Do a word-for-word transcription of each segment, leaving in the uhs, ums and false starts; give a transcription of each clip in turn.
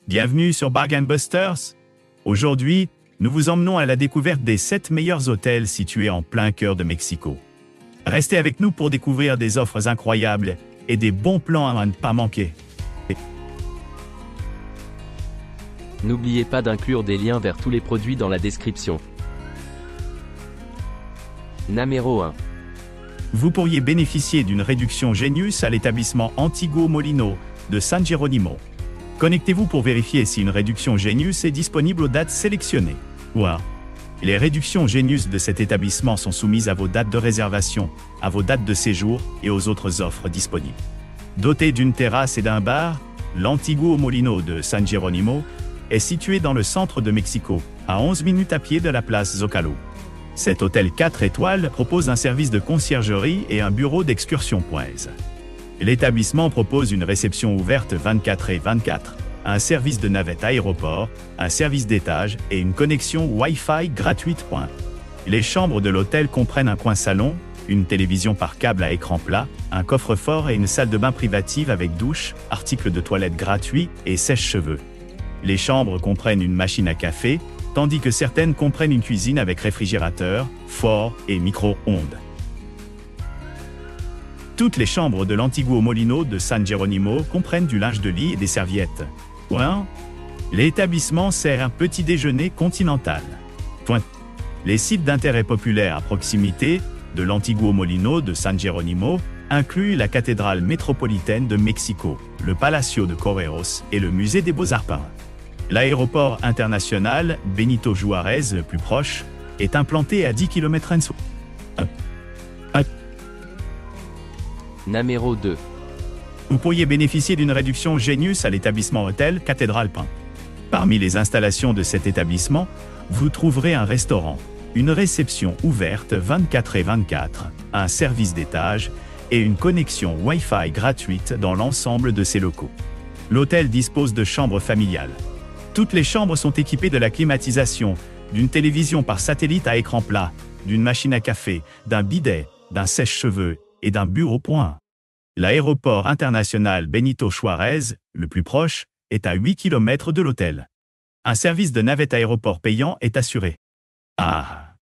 Bienvenue sur Bargain Busters. Aujourd'hui, nous vous emmenons à la découverte des sept meilleurs hôtels situés en plein cœur de Mexico. Restez avec nous pour découvrir des offres incroyables et des bons plans à ne pas manquer. N'oubliez pas d'inclure des liens vers tous les produits dans la description. Numéro un. Vous pourriez bénéficier d'une réduction Genius à l'établissement Antiguo Molino de San Jerónimo. Connectez-vous pour vérifier si une réduction Genius est disponible aux dates sélectionnées. Wow. Les réductions Genius de cet établissement sont soumises à vos dates de réservation, à vos dates de séjour et aux autres offres disponibles. Doté d'une terrasse et d'un bar, l'Antiguo Molino de San Jerónimo est situé dans le centre de Mexico, à onze minutes à pied de la place Zocalo. Cet hôtel quatre étoiles propose un service de conciergerie et un bureau d'excursion poise. L'établissement propose une réception ouverte vingt-quatre heures vingt-quatre, un service de navette aéroport, un service d'étage et une connexion Wi-Fi gratuite. Les chambres de l'hôtel comprennent un coin salon, une télévision par câble à écran plat, un coffre-fort et une salle de bain privative avec douche, articles de toilette gratuits et sèche-cheveux. Les chambres comprennent une machine à café, tandis que certaines comprennent une cuisine avec réfrigérateur, four et micro-ondes. Toutes les chambres de l'Antiguo Molino de San Jerónimo comprennent du linge de lit et des serviettes. Point. L'établissement sert un petit déjeuner continental. Point. Les sites d'intérêt populaire à proximité de l'Antiguo Molino de San Jerónimo incluent la cathédrale métropolitaine de Mexico, le Palacio de Correos et le musée des Beaux-Arts. L'aéroport international Benito Juárez, le plus proche, est implanté à dix kilomètres. Numéro deux. Vous pourriez bénéficier d'une réduction Genius à l'établissement hôtel Cathédrale Pin. Parmi les installations de cet établissement, vous trouverez un restaurant, une réception ouverte vingt-quatre heures vingt-quatre, un service d'étage et une connexion Wi-Fi gratuite dans l'ensemble de ses locaux. L'hôtel dispose de chambres familiales. Toutes les chambres sont équipées de la climatisation, d'une télévision par satellite à écran plat, d'une machine à café, d'un bidet, d'un sèche-cheveux et d'un bureau. L'aéroport international Benito Juárez, le plus proche, est à huit kilomètres de l'hôtel. Un service de navette aéroport payant est assuré. Ah.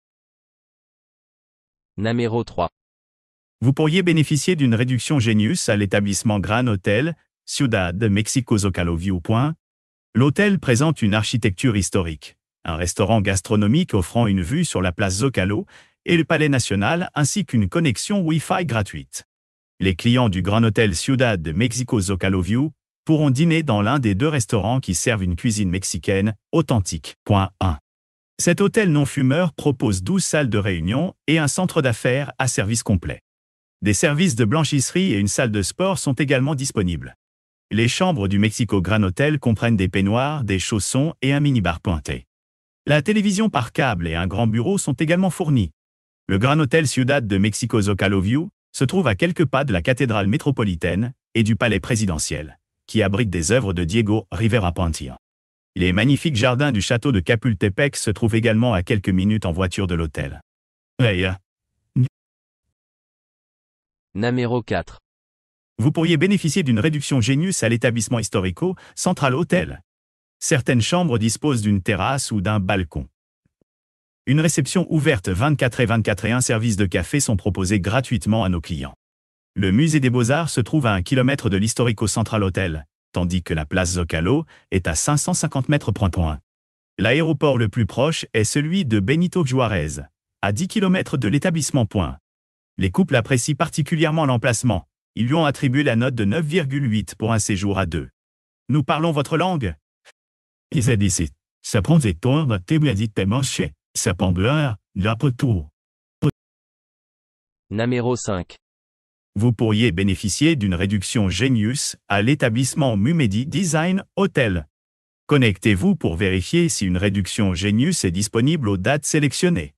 Numéro trois. Vous pourriez bénéficier d'une réduction Genius à l'établissement Gran Hotel, Ciudad de Mexico Zocalo View. L'hôtel présente une architecture historique, un restaurant gastronomique offrant une vue sur la place Zocalo et le Palais national ainsi qu'une connexion Wi-Fi gratuite. Les clients du Grand Hôtel Ciudad de Mexico Zocalo View pourront dîner dans l'un des deux restaurants qui servent une cuisine mexicaine authentique. un. Cet hôtel non-fumeur propose douze salles de réunion et un centre d'affaires à service complet. Des services de blanchisserie et une salle de sport sont également disponibles. Les chambres du Mexico Gran Hotel comprennent des peignoirs, des chaussons et un minibar pointé. La télévision par câble et un grand bureau sont également fournis. Le Gran Hotel Ciudad de Mexico Zocalo View se trouve à quelques pas de la cathédrale métropolitaine et du palais présidentiel, qui abrite des œuvres de Diego Rivera Pantia. Les magnifiques jardins du château de Chapultepec se trouvent également à quelques minutes en voiture de l'hôtel. Hey. Numéro quatre. Vous pourriez bénéficier d'une réduction Genius à l'établissement Historico Central Hotel. Certaines chambres disposent d'une terrasse ou d'un balcon. Une réception ouverte vingt-quatre heures vingt-quatre et un service de café sont proposés gratuitement à nos clients. Le musée des Beaux-Arts se trouve à un kilomètre de l'Historico Central Hotel, tandis que la place Zocalo est à cinq cent cinquante mètres. L'aéroport le plus proche est celui de Benito Juárez, à dix kilomètres de l'établissement. Les couples apprécient particulièrement l'emplacement. Ils lui ont attribué la note de neuf virgule huit pour un séjour à deux. Nous parlons votre langue? Ils disent, ça prend des tours de témédite manché, ça prend de l'heure, l'après tour. Numéro cinq. Vous pourriez bénéficier d'une réduction Genius à l'établissement Mumedi Design Hotel. Connectez-vous pour vérifier si une réduction Genius est disponible aux dates sélectionnées.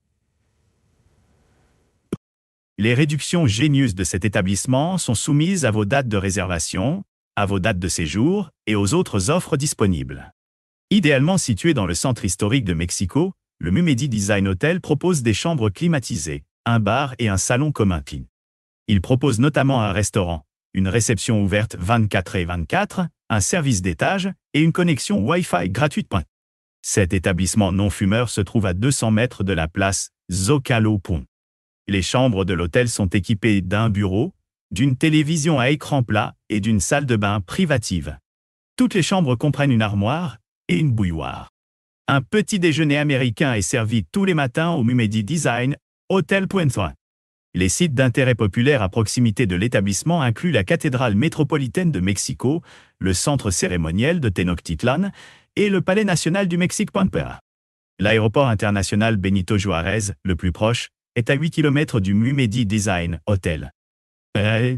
Les réductions Genius de cet établissement sont soumises à vos dates de réservation, à vos dates de séjour et aux autres offres disponibles. Idéalement situé dans le centre historique de Mexico, le Mumedi Design Hotel propose des chambres climatisées, un bar et un salon commun. Il propose notamment un restaurant, une réception ouverte vingt-quatre heures vingt-quatre, un service d'étage et une connexion Wi-Fi gratuite. Cet établissement non-fumeur se trouve à deux cents mètres de la place Zocalo Pont. Les chambres de l'hôtel sont équipées d'un bureau, d'une télévision à écran plat et d'une salle de bain privative. Toutes les chambres comprennent une armoire et une bouilloire. Un petit déjeuner américain est servi tous les matins au Mumedi Design Hotel. Les sites d'intérêt populaire à proximité de l'établissement incluent la cathédrale métropolitaine de Mexico, le centre cérémoniel de Tenochtitlan et le palais national du Mexique. L'aéroport international Benito Juárez, le plus proche, est à huit kilomètres du Mumedi Design Hotel. Euh...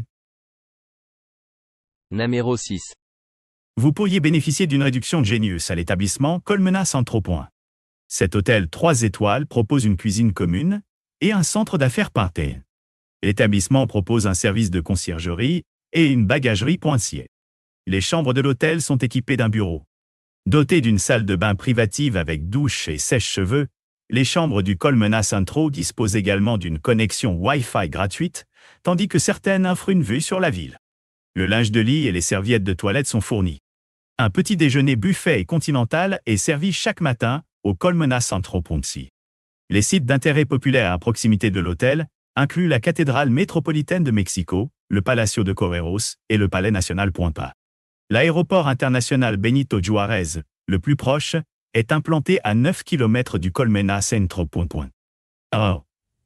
Numéro six. Vous pourriez bénéficier d'une réduction Genius à l'établissement Colmena Centro. Cet hôtel trois étoiles propose une cuisine commune et un centre d'affaires parté. L'établissement propose un service de conciergerie et une bagagerie poincier. Les chambres de l'hôtel sont équipées d'un bureau. Dotées d'une salle de bain privative avec douche et sèche-cheveux, les chambres du Colmena Centro disposent également d'une connexion Wi-Fi gratuite, tandis que certaines offrent une vue sur la ville. Le linge de lit et les serviettes de toilette sont fournis. Un petit déjeuner buffet et continental est servi chaque matin au Colmena Centro. Les sites d'intérêt populaire à proximité de l'hôtel incluent la cathédrale métropolitaine de Mexico, le Palacio de Correros et le Palais national. L'aéroport international Benito Juárez, le plus proche, est implanté à neuf kilomètres du Colmena Centro. Oh.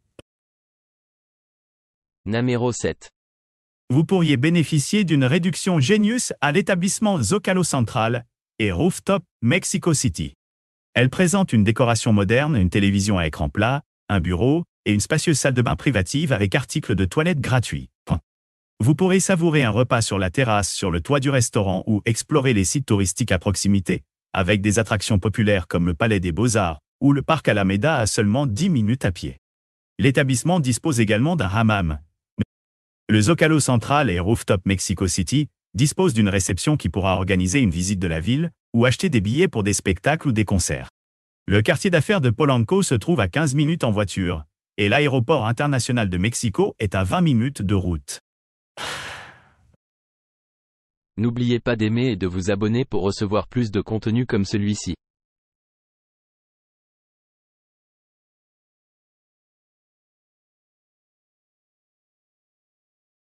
Numéro sept. Vous pourriez bénéficier d'une réduction Genius à l'établissement Zocalo Central et Rooftop Mexico City. Elle présente une décoration moderne, une télévision à écran plat, un bureau et une spacieuse salle de bain privative avec articles de toilette gratuits. Vous pourrez savourer un repas sur la terrasse sur le toit du restaurant ou explorer les sites touristiques à proximité, avec des attractions populaires comme le Palais des Beaux-Arts ou le Parc Alameda à seulement dix minutes à pied. L'établissement dispose également d'un hammam. Le Zocalo Central et Rooftop Mexico City disposent d'une réception qui pourra organiser une visite de la ville ou acheter des billets pour des spectacles ou des concerts. Le quartier d'affaires de Polanco se trouve à quinze minutes en voiture, et l'aéroport international de Mexico est à vingt minutes de route. N'oubliez pas d'aimer et de vous abonner pour recevoir plus de contenu comme celui-ci.